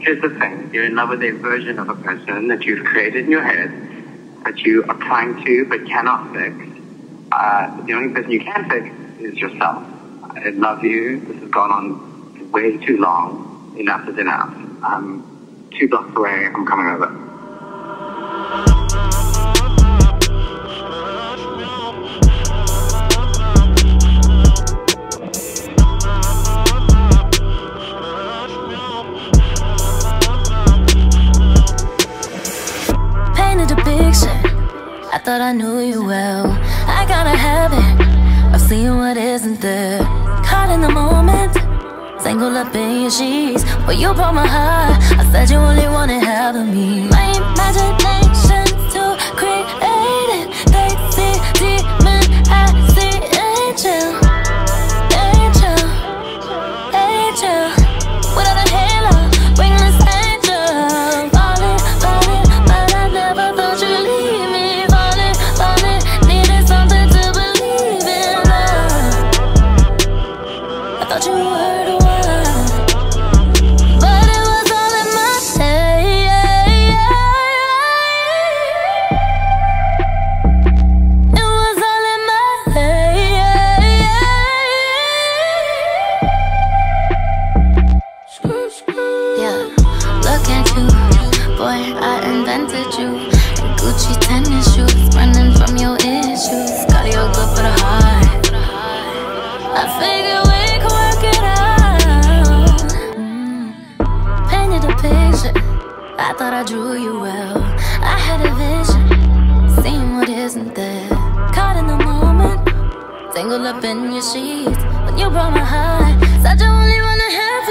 here's the thing. You're in love with a version of a person that you've created in your head, that you are trying to but cannot fix. The only person you can fix is yourself. I love you. This has gone on way too long. Enough is enough. I'm 2 blocks away. I'm coming over. Painted a picture, I thought I knew you well. I got a habit of seeing what isn't there. Caught in the moment, tangled up in your sheets, but you broke my heart. I said you only wanted half of me. My imagination's too creative. They see demon, I see angel, angel, angel. Without a halo, wingless angel. Falling, falling, but I never thought you'd leave me. Falling, falling, needed something to believe in love. I thought you were the one, but it was all in my head. It was all in my head. Yeah, look at you, boy, I invented you. Gucci tennis shoes, running from your issues. Cardio good for the heart. I figured we could work it out. Painted a picture, I thought I drew you well. I had a vision, seeing what isn't there. Caught in the moment, tangled up in your sheets, when you broke my heart. Said you only wanna have